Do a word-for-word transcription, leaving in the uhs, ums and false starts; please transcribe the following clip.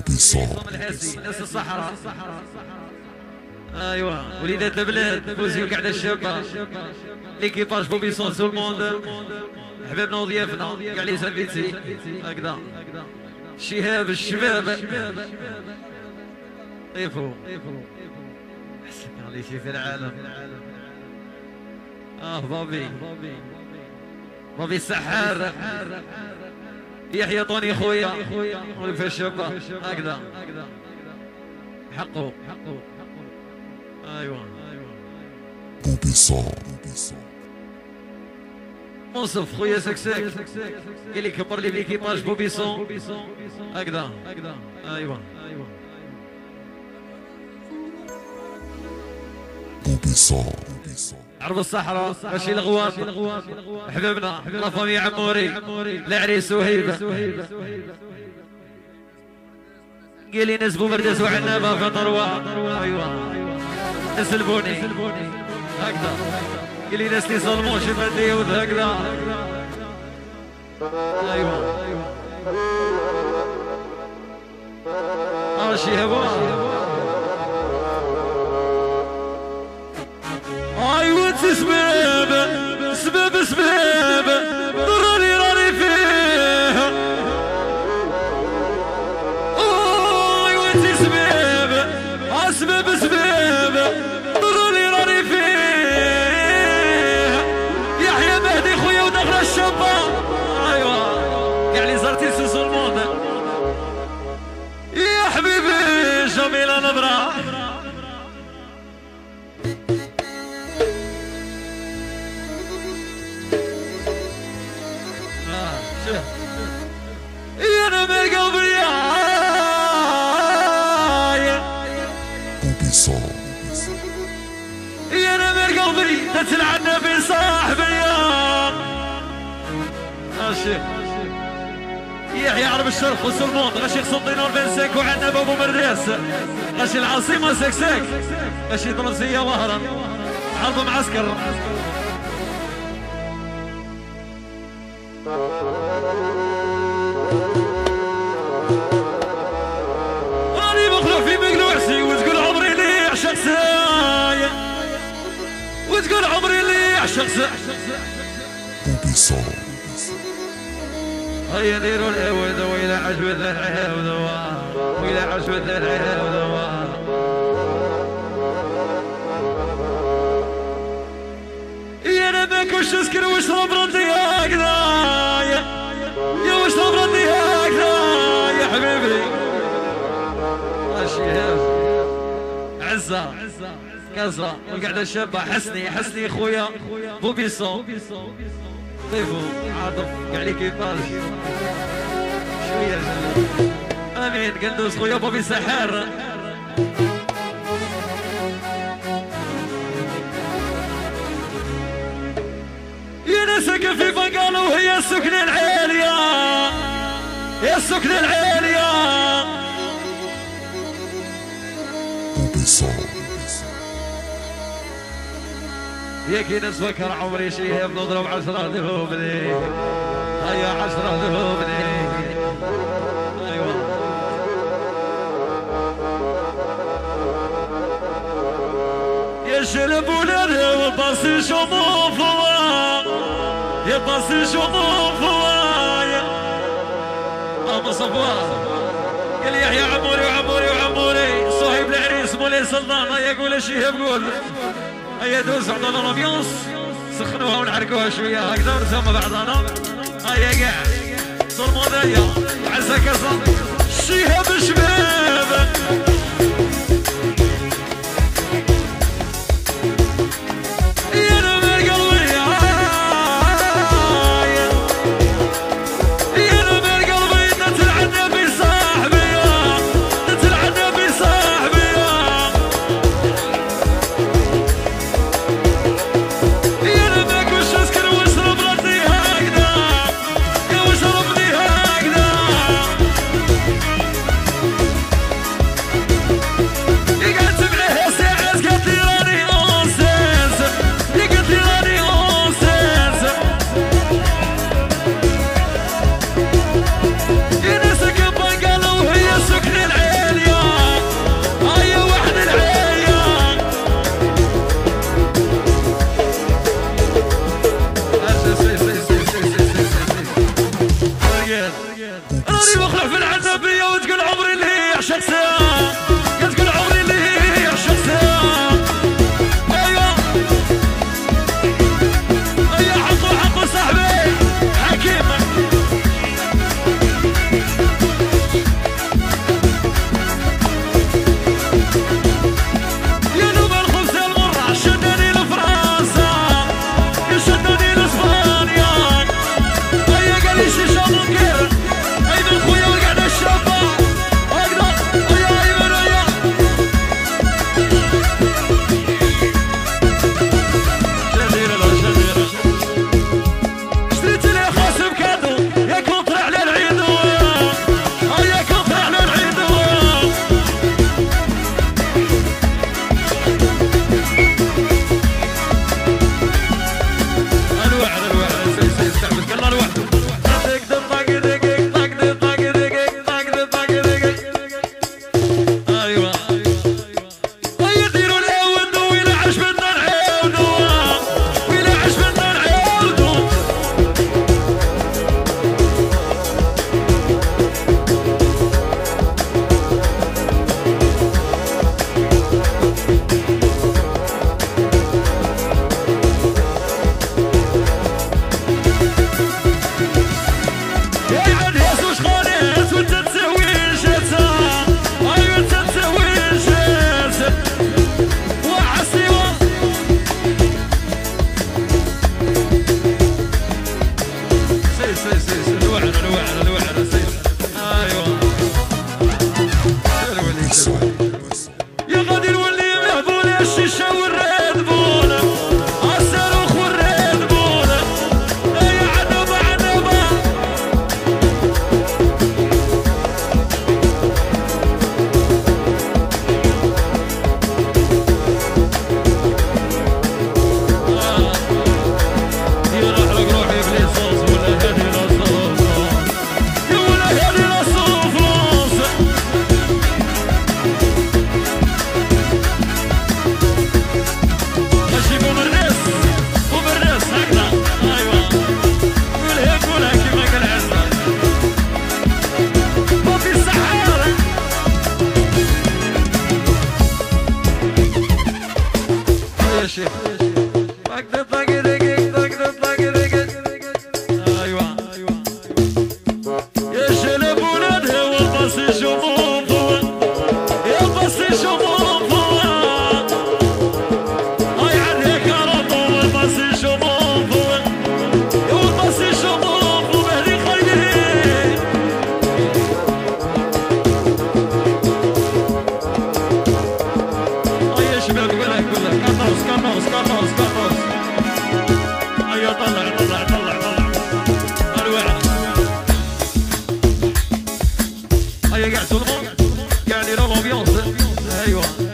بوبيسون الحاسي ناس الصحراء. ايوا وليدات البلاد فوزي وقعده الشابه ليكيباج بوبيسون سو الموند حبابنا وضيافنا كاع لي سافيتي هكذا شهاب الشباب طيفوا حسك علي شي في العالم. اه بابي بابي السحار يحيى طوني خويا في الشابه هكذا حقه ايوا بوبيسون منصف خويا سكساك قال لي كبر لي ليكيباج بوبيسون هكذا ايوا بوبيسون عرب الصحراء ماشي الغواب حبابنا لا فامي عموري العريس وهيبه قال لي نسبوا مرداس وعنابه في طروه ايوا ناس البوني هكذا قال لي ناس اللي ظلموا شي مديود هكذا ايوا اه شي هبا ايوا سباب سباب سباب ضرني راني فيه ايوا سباب اسباب سباب ضرني راني فيه يحيى مهدي خويا ودخل الشابه ايوا كاع لي زرتي سوسو الموند يا حبيبي جميله نظره يا نمر قلبي بوبيسون يا نمر قلبي تتلعنا في صاحبي ماشي يحيى عرب الشرق وسلمون غاشي خصوطينور بنساك وعنب ابو مرداس غاشي العاصمه سكساك غاشي طرزيه وهرا حرب معسكر راني مخلوع في مقلوعسي وتقول عمري اللي يعشق سايا وتقول عمري اللي يعشق سايا بوبيسون هيا ديروا العود ويلا عجبة العود ويلا عجبة العود يا انا ماكلش اسكر واشرب ردي هكذا يا واشرب ردي هكذا يا حبيبي ماشي عزة كازا والقعدة الشابة حسني حسني خويا بوبيسون ضيفو عاطف قاع لي كيفاش شوية امين قندوس خويا بوبي سحار يا ناس ساكن في بنقالة وهي السكنة العالية يا السكنة العالية بوبيسون يا كي ناس فكر عمري شيء بنضرب عشرة ذهوبني هيا عشرة ذهوبني ايوه يا شرب ولاد والباص شموف يا باص شموف يا ابو صفوان قال لي يحيى عموري وعموري وعموري صاحب العريس مولاي سلطان هيا قول شيء بقول هيا دوز عطونا الامبيونس سخنوها ونحركوها شويه هكذا ونسمى بعضنا هيا كاع ظلموا هيا عزا كازا شيها بشباب يا نمر قلبي يا نمر قلبي تتلعنا بصاحبي تتلعنا بصاحبي شخصية قد كل عمري لي شخصية ايوه ايوه حقه حقه صاحبي حكيم يا نوم الخبز المرة شدني لفرنسا يشدني لاسبانيا ايا قال لي شيشة منكر ايمن خويا وقعنا الشابة اقدر ايا ايمن ايا شديرة لا شديرة اشتريت لي خاص بكادو يا كونتر على العيد ايا كونتر على العيد الوعد الوعد سي سي استعمل كلها لوحده ايوه هيا ديروا العود ويلا عش بدنا نعاود ويلا عش بدنا نعاود يا عاد ياسوس خانيس وانت تسوي شتا ايوه انت تسوي شتا وعسيوه سي سي سي سي الوعد الوعد الوعد سي ايوه يا غادي نولي مهبول الشيشه والريد بول الصاروخ والريد بول يا عنبه عنبه يا رحلك روحي بلي صوص ولا هادي لا صوص يا ولا هادي لا صوص ماشي بمرنس ومرنس هكذا ايوه والهيك ولا كيما قال عزة وفي الصحارى يا شيخ طاق طاق دقيق طاق طاق دقيق ايوه يا شلب ولادها والباص يشوفون فوق يا الباص يشوفون فوق هاي عليك رطو والباص يشوفون فوق يا والباص يشوفون فوق هذي خيري هاي يا شباب قولها قولها كارنوس كارنوس كارنوس كارنوس هيا طلع طلع طلع طلع الوعد هيا قاعد سولمون قاعد يرى الامبيونس ايوه